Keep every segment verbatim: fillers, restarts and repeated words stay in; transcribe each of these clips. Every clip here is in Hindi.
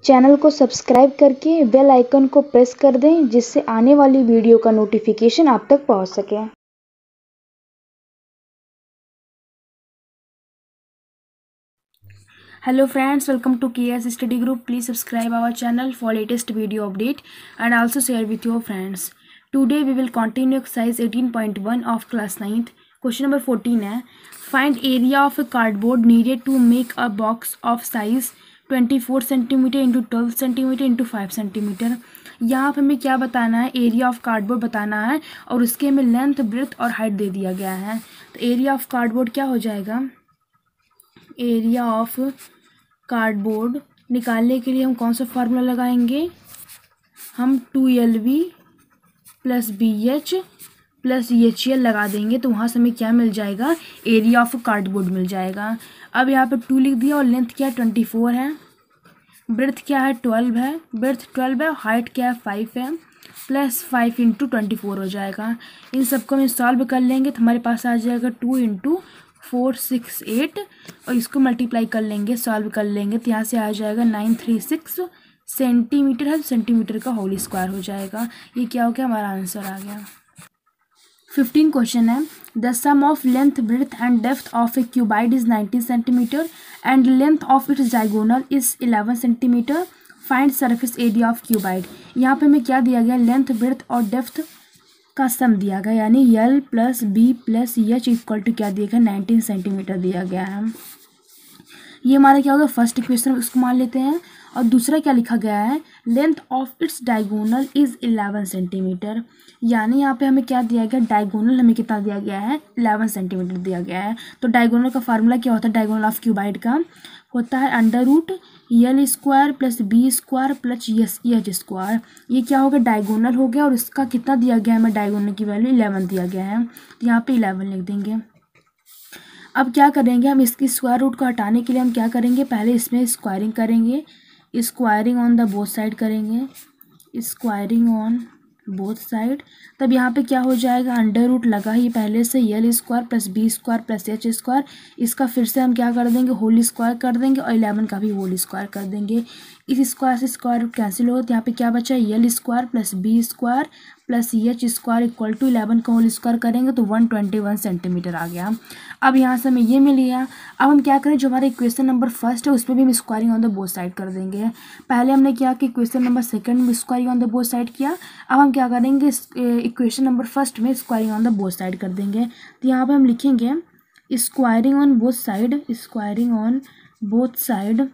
चैनल को सब्सक्राइब करके बेल आइकन को प्रेस कर दें जिससे आने वाली वीडियो का नोटिफिकेशन आप तक पहुंच सके। Hello friends, welcome to K S Study Group. Please subscribe our channel for latest video update and also share with your friends. Today we will continue exercise eighteen point one of class ninth. Question number fourteen है find area of a cardboard needed to make a box of size twenty-four centimeter into twelve centimeter into five centimeter. यहाँ पे हमें क्या बताना है, एरिया ऑफ कार्डबोर्ड बताना है और उसके हमें लेंथ ब्रेथ और हाइट दे दिया गया है। तो एरिया ऑफ कार्डबोर्ड क्या हो जाएगा, एरिया ऑफ कार्डबोर्ड निकालने के लिए हम कौन सा फार्मूला लगाएंगे, हम two L V plus B H plus H L लगा देंगे तो वहाँ से हमें क्या मिल जाएगा, एरिया ऑफ कार्डबोर्ड मिल जाएगा। अब यहाँ पर टू लिख दिया और लेंथ क्या है ट्वेंटी फोर है, ब्रेथ क्या है ट्वेल्व है, ब्रेथ ट्वेल्व है, हाइट क्या है फाइव है, plus five into twenty four हो जाएगा। इन सबको हम सॉल्व कर लेंगे तो हमारे पास आ जाएगा two into four six eight और इसको मल्टीप्लाई कर लेंगे, सॉल्व कर लेंगे तो यहाँ से आ जाएगा नाइन थ्री सिक्स सेंटीमीटर है, सेंटीमीटर का होल स्क्वायर हो जाएगा। ये क्या हो गया, हमारा आंसर आ गया। फिफ्टीन क्वेश्चन है the sum of length breadth and depth of a cuboid is nineteen centimetre and length of its diagonal is eleven centimetre, find surface area of cuboid. यहाँ पे हमें क्या दिया गया, लेंथ ब्रेथ और डेप्थ का सम दिया गया, यानी L plus B plus H equal to क्या दिया गया, नाइनटीन सेंटीमीटर दिया गया है। ये हमारा क्या होगा, फर्स्ट इक्वेशन उसको मान लेते हैं। और दूसरा क्या लिखा गया है, length of its diagonal is eleven centimetre, यानी यहाँ पे हमें क्या दिया गया, डायगोनल हमें कितना दिया गया है, इलेवन सेंटीमीटर दिया गया है। तो डायगोनल का फार्मूला क्या होता है, डायगोनल ऑफ क्यूबाइड का होता है under root L square plus B square plus S H square. ये क्या होगा, डायगोनल हो गया और इसका कितना दिया गया है, हमें डायगोनल की वैल्यू इलेवन दिया गया है तो यहाँ पे इलेवन लिख देंगे। अब क्या करेंगे, हम इसकी स्क्वायर रूट को हटाने के लिए हम क्या करेंगे, पहले इसमें स्क्वायरिंग करेंगे, squaring on the both side करेंगे, स्क्वायरिंग ऑन बोथ साइड। तब यहाँ पे क्या हो जाएगा, अंडर रूट लगा ही पहले से L square plus B square plus H square, इसका फिर से हम क्या कर देंगे, होल स्क्वायर कर देंगे और इलेवन का भी होल स्क्वायर कर देंगे। इस स्क्वायर से स्क्वायर रूट कैंसिल हो तो यहाँ पे क्या बचा, L square plus B square plus H square equal to eleven का होल स्क्वायर करेंगे तो वन ट्वेंटी वन सेंटीमीटर आ गया। अब यहाँ से हमें ये मिल गया। अब हम क्या करें, जो हमारा इक्वेशन नंबर फर्स्ट है उसमें भी हम squaring on the both side कर देंगे। पहले हमने क्या कि इक्वेशन नंबर सेकंड में squaring on the both side किया, अब हम क्या करेंगे, इक्वेशन नंबर फर्स्ट में squaring on the both side कर देंगे। तो यहाँ पर हम लिखेंगे squaring on both side, squaring on both side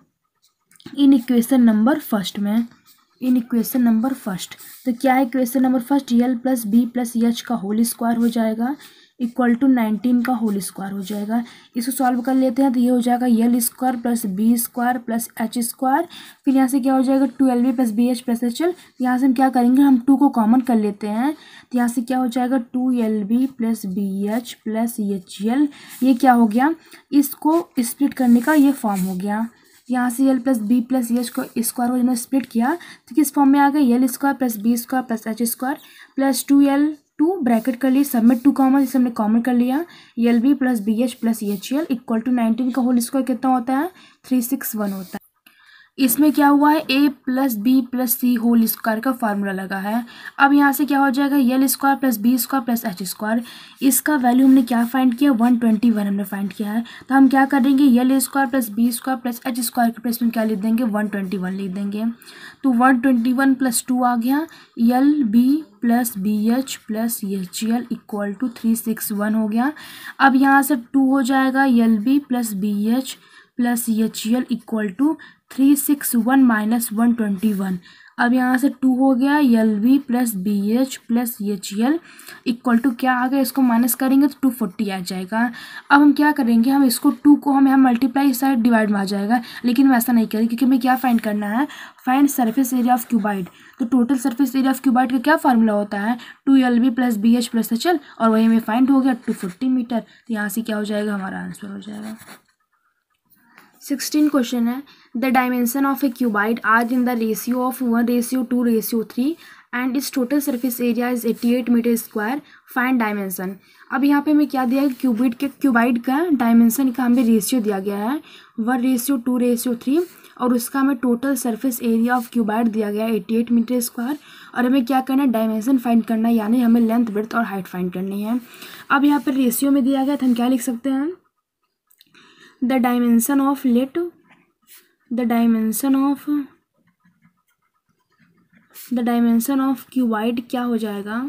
in equation number first में, इन इक्वेशन नंबर फर्स्ट। तो क्या है equation number first, L plus B plus H का होल स्क्वायर हो जाएगा इक्वल टू नाइनटीन का होल स्क्वायर हो जाएगा। इसको सॉल्व कर लेते हैं तो ये हो जाएगा L square plus B square plus H square, फिर यहाँ से क्या हो जाएगा two L B plus B H plus H L. यहाँ से हम क्या करेंगे, हम टू को कॉमन कर लेते हैं तो यहाँ से क्या हो जाएगा two L B plus B H plus H L. ये क्या हो गया, इसको स्प्लिट करने का ये फॉर्म हो गया। यहाँ से L plus B plus H को स्क्वायर को जिन्होंने स्प्लिट किया तो किस फॉर्म में आ गया, L square plus B square plus H square plus two L two bracket कर लिए, सब में टू कॉमन, इसे हमने कॉमन कर लिया, L B plus B H plus H L equal to nineteen का होल स्क्वायर कितना होता है, थ्री सिक्स वन होता है। इसमें क्या हुआ है, A plus B plus C whole square का फार्मूला लगा है। अब यहाँ से क्या हो जाएगा, L square plus B square plus H square, इसका वैल्यू हमने क्या फाइंड किया, वन ट्वेंटी वन हमने फाइंड किया है। तो हम क्या करेंगे, L square plus B square plus H square के प्लेस में क्या लिख देंगे, वन ट्वेंटी वन लिख देंगे। तो one twenty one plus two आ गया, L B plus B H plus H L equal to three six one हो गया। अब यहाँ से टू हो जाएगा, L B plus B H plus H L equal to three six one minus one twenty one. अब यहाँ से टू हो गया, L B plus B H plus H L equal to क्या आ गया, इसको माइनस करेंगे तो टू फोर्टी आ जाएगा। अब हम क्या करेंगे, हम इसको टू को हम यहाँ मल्टीप्लाई साइड डिवाइड में आ जाएगा, लेकिन हम ऐसा नहीं करेंगे क्योंकि हमें क्या फाइंड करना है, find surface area of cuboid. तो total surface area of cuboid का क्या फार्मूला होता है, two L B plus B H plus H L, और वही हमें फाइंड हो गया टू फोर्टी मीटर। तो यहाँ से क्या हो जाएगा, हमारा आंसर हो जाएगा। सिक्सटीन क्वेश्चन है the dimension of a cuboid are in the ratio of one ratio two ratio three and is total surface area is eighty eight metre square, find dimension. अब यहाँ पे हमें क्या दिया है, क्यूबिट के क्यूबाइड का डायमेंशन का हमें रेशियो दिया गया है one ratio two ratio three, और उसका हमें total surface area of cuboid दिया गया है एट्टी एट मीटर स्क्वायर, और हमें क्या करना है, डायमेंशन फाइंड करना है, यानी हमें लेंथ ब्रेड्थ और हाइट फाइंड करनी है। अब यहाँ पर रेशियो में दिया गया तो हम क्या लिख सकते हैं, the dimension of let the dimension of the dimension of cuboid क्या हो जाएगा,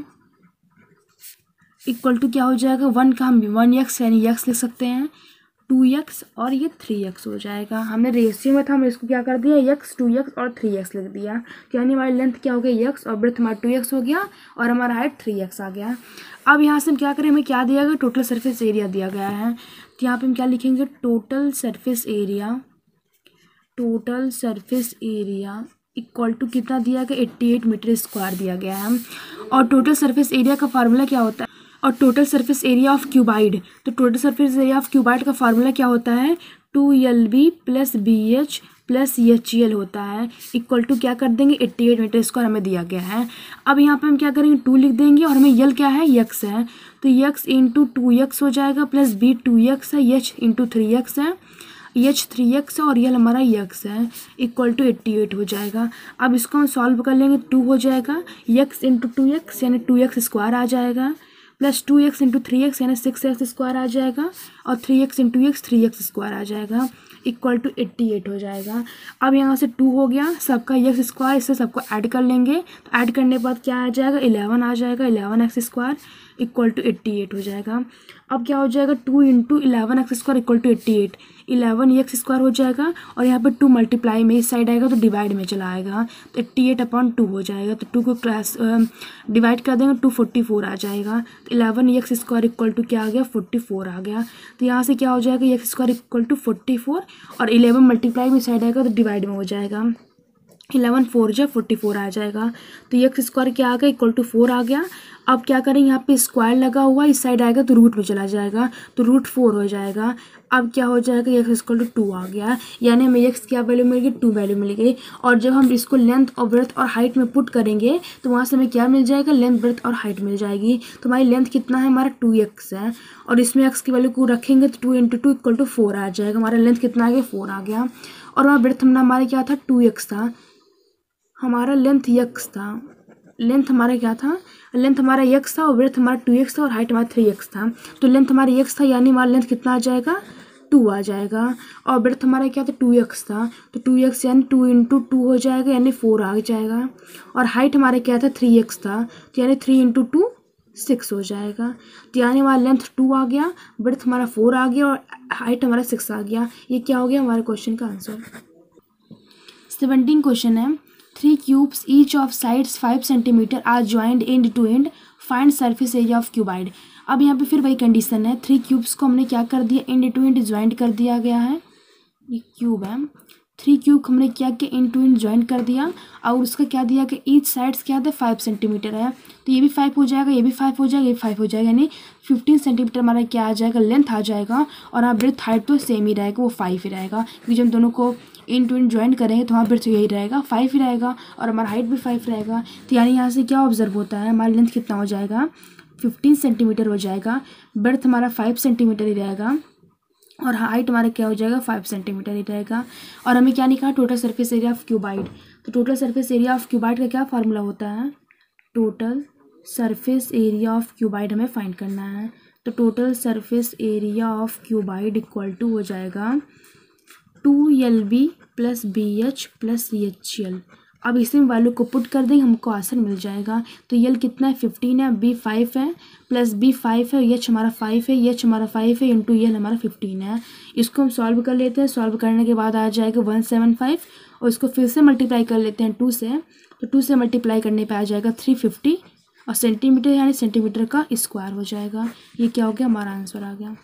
इक्वल टू क्या हो जाएगा, वन का हम वन एक्स यानी एक्स लिख सकते हैं, टू एक्स और ये थ्री एक्स हो जाएगा। हमने रेशियो में था, हमने इसको क्या कर दिया, एक्स टू एक्स और थ्री एक्स लिख दिया, तो यानी हमारी लेंथ क्या हो गया एक्स और ब्रेथ हमारा टू एक्स हो गया और हमारा हाइट थ्री एक्स आ गया। अब यहाँ से हम क्या करें, हमें क्या दिया गया, टोटल सरफेस एरिया दिया गया है, तो यहाँ पे हम क्या लिखेंगे, total surface area total surface area equal to कितना दिया गया, एट्टी एट मीटर स्क्वायर दिया गया है। और टोटल सरफेस एरिया का फार्मूला क्या होता है, और total surface area of cuboid, तो total surface area of cuboid का फार्मूला क्या होता है, two L B plus B H plus H L होता है, इक्वल टू क्या कर देंगे, एट्टी एट मीटर स्क्वायर हमें दिया गया है। अब यहाँ पे हम क्या करेंगे, टू लिख देंगे और हमें यल क्या है, यक्स है, तो यक्स इंटू टू यक्स हो जाएगा, प्लस बी टू यक्स है, एच इंटू थ्री यक्स है, एच थ्री एक्स है और यल हमारा यक्स है, इक्वल टू एट्टी एट हो जाएगा। अब इसको हम सॉल्व कर लेंगे, टू हो जाएगा, यक्स इंटू टू एक्स यानी टू एक्स स्क्वायर आ जाएगा, plus two X into three X यानी सिक्स एक्स स्क्वायर आ जाएगा, और three X into X three X square आ जाएगा, इक्वल टू एट्टी एट हो जाएगा। अब यहाँ से टू हो गया, सबका एक्स स्क्वायर, इससे सबको ऐड कर लेंगे, तो ऐड करने के बाद क्या आ जाएगा, इलेवन आ जाएगा, eleven x square equal to eighty eight हो जाएगा। अब क्या हो जाएगा, two into eleven x square equal to eighty eight, eleven x square हो जाएगा, और यहाँ पे टू मल्टीप्लाई में इस साइड आएगा तो डिवाइड में चला आएगा, तो एट्टी एट अपॉन टू हो जाएगा, तो टू को क्लास डिवाइड कर देंगे, टू फोर्टी फोर आ जाएगा, तो eleven x square equal to क्या आ गया, फोर्टी फोर आ गया। तो यहाँ से क्या हो जाएगा, x square equal to forty four, और इलेवन मल्टीप्लाई में साइड आएगा तो डिवाइड में हो जाएगा, इलेवन फोर जो फोर्टी फोर आ जाएगा, तो एक्स स्क्वायर क्या आ गया, इक्वल टू फोर आ गया। अब क्या करेंगे, यहाँ पे स्क्वायर लगा हुआ इस साइड आएगा तो रूट में चला जाएगा, तो रूट फोर हो जाएगा। अब क्या हो जाएगा, एक्स इक्वल टू टू आ गया, यानी हमें एक्स क्या वैल्यू मिल गई, टू वैल्यू मिल गई। और जब हम इसको लेंथ और ब्रेथ और हाइट में पुट करेंगे तो वहाँ से हमें क्या मिल जाएगा, लेंथ ब्रेथ और हाइट मिल जाएगी। तो हमारी लेंथ कितना है, हमारा टू एक्स है, और इसमें एक्स की वैल्यू को रखेंगे तो two into two equal to four आ जाएगा, हमारा लेंथ कितना आ गया, फोर आ गया। और वहाँ ब्रेथ हमारा क्या था, टू एक्स था, हमारा लेंथ एक्स था, लेंथ हमारा क्या था, लेंथ हमारा एक्स था और ब्रेथ हमारा टू एक्स था और हाइट हमारा थ्री एक्स था। तो लेंथ हमारी एक्स था, यानी हमारा लेंथ कितना आ जाएगा, टू आ जाएगा, और ब्रेथ हमारा क्या था, टू एक्स था, तो टू एक्स यानी टू इंटू टू हो जाएगा, यानी फोर आ जाएगा। और हाइट हमारा क्या था, थ्री एक्स था, तो यानी थ्री इंटू टू सिक्स हो जाएगा, तो यानी हमारा लेंथ टू आ गया, ब्रेथ हमारा फोर आ गया और हाइट हमारा सिक्स आ गया। ये क्या हो गया हमारे क्वेश्चन का आंसर। सेवनटीन क्वेश्चन है, three cubes each of sides five centimetre are joint end to end, find surface area of cuboid. अब यहाँ पे फिर वही कंडीशन है, थ्री क्यूब्स को हमने क्या कर दिया, एंड टू एंड ज्वाइंट कर दिया गया है, ये क्यूब है, थ्री क्यूब हमने क्या किया, एंड टू एंड ज्वाइंट कर दिया, और उसका क्या दिया कि ईच साइड्स क्या था, फाइव सेंटीमीटर है, तो ये भी फाइव हो जाएगा, ये भी फाइव हो जाएगा, ये फाइव हो जाएगा, यानी फिफ्टीन सेंटीमीटर हमारा क्या आ जाएगा, लेंथ आ जाएगा। और यहाँ ब्रेथ हाइट तो सेम ही रहेगा, वो फाइव ही रहेगा, क्योंकि जब हम दोनों को इन टू इन ज्वाइन करेंगे तो वहाँ ब्रेथ यही रहेगा, फाइव ही रहेगा, और हमारा हाइट भी फाइव रहेगा। तो यानी यहाँ से क्या ऑब्जर्व होता है, हमारा लेंथ कितना हो जाएगा, फिफ्टीन सेंटीमीटर हो जाएगा, ब्रेथ हमारा फाइव सेंटीमीटर ही रहेगा, और हाइट हमारा क्या हो जाएगा, फाइव सेंटीमीटर ही रहेगा। और हमें क्या निकाला, total surface area of cuboid. तो total surface area of cuboid का क्या फार्मूला होता है, total surface area of cuboid हमें फाइंड करना है। तो total surface area of cuboid equal to हो जाएगा two L B plus B H plus H l. अब इसी में वैल्यू को पुट कर देंगे, हमको आंसर मिल जाएगा। तो यल कितना है, फिफ्टीन है, बी फाइव है, प्लस बी फाइव है, एच हमारा फाइव है, एच हमारा फाइव है, इंटू यल हमारा फिफ्टीन है। इसको हम सॉल्व कर लेते हैं, सॉल्व करने के बाद आ जाएगा वन सेवन फाइव, और इसको फिर से मल्टीप्लाई कर लेते हैं टू से, तो टू से मल्टीप्लाई करने पर आ जाएगा थ्री फिफ्टी, और सेंटीमीटर यानी सेंटीमीटर का स्क्वायर हो जाएगा। ये क्या हो गया, हमारा आंसर आ गया।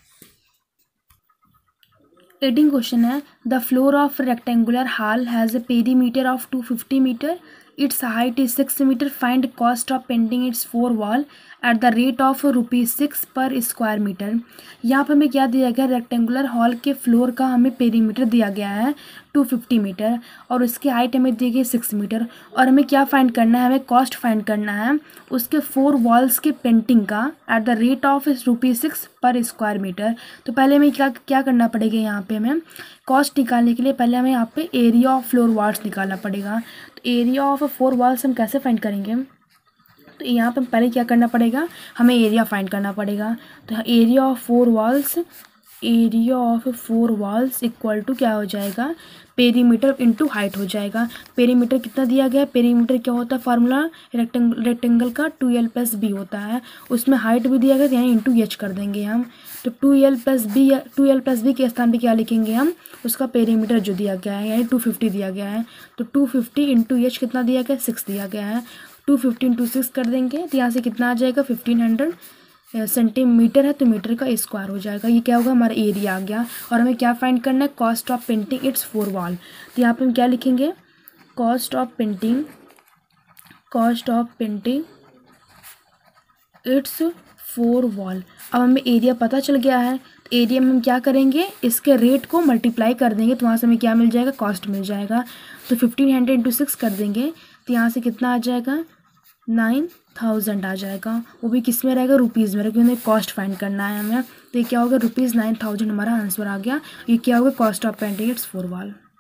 एटीन क्वेश्चन है, the floor of rectangular hall has a perimeter of two fifty metre, its height is six metre, find cost of painting its four wall at the rate of rupees six per square metre. यहाँ पर हमें क्या दिया गया, रेक्टेंगुलर हॉल के फ्लोर का हमें पेरीमीटर दिया गया है टू फिफ्टी मीटर और उसकी हाइट हमें दी गई सिक्स मीटर और हमें क्या फाइंड करना है, हमें कॉस्ट फाइंड करना है उसके फोर वॉल्स के पेंटिंग का at the rate of rupees six per square metre. तो पहले हमें क्या क्या करना पड़ेगा, यहाँ पे हमें कॉस्ट निकालने के लिए पहले हमें यहाँ पे एरिया ऑफ फ्लोर वॉल्स निकालना पड़ेगा। तो एरिया ऑफ फोर वॉल्स हम कैसे फाइंड करेंगे, तो यहाँ पे पहले क्या करना पड़ेगा, हमें एरिया फाइंड करना पड़ेगा। तो area of four walls area of four walls equal to क्या हो जाएगा, पेरीमीटर इनटू हाइट हो जाएगा। पेरीमीटर कितना दिया गया है, पेरीमीटर क्या होता है फार्मूला रेक्टेंगल रेक्टेंगल का टू एल प्लस बी होता है, उसमें हाइट भी दिया गया तो यहाँ इंटू एच कर देंगे हम। तो two l plus B two l plus b के स्थान पे क्या लिखेंगे हम, उसका पेरीमीटर जो दिया गया है यानी टू फिफ्टी दिया गया है। तो टू फिफ्टी इंटू एच कितना दिया गया है, सिक्स दिया गया है। टू फिफ्टी इंटू सिक्स कर देंगे तो यहाँ से कितना आ जाएगा, फिफ्टीन हंड्रेड सेंटीमीटर है तो मीटर का स्क्वायर हो जाएगा। ये क्या होगा, हमारा एरिया आ गया। और हमें क्या फाइंड करना है, cost of painting its four wall. तो यहाँ पे हम क्या लिखेंगे, cost of painting cost of painting its four wall. अब हमें एरिया पता चल गया है, तो एरिया में हम क्या करेंगे, इसके रेट को मल्टीप्लाई कर देंगे तो वहाँ से हमें क्या मिल जाएगा, कॉस्ट मिल जाएगा। तो फिफ्टीन हंड्रेड इंटू सिक्स कर देंगे तो यहाँ से कितना आ जाएगा, नाइन थाउजेंड आ जाएगा। वो भी किस में रहेगा, रुपीज़ में रहेगा, क्योंकि हमें कॉस्ट फाइंड करना है हमें। तो ये क्या होगा, रुपीज़ नाइन थाउजेंड हमारा आंसर आ गया। ये क्या होगा, cost of painting its four wall.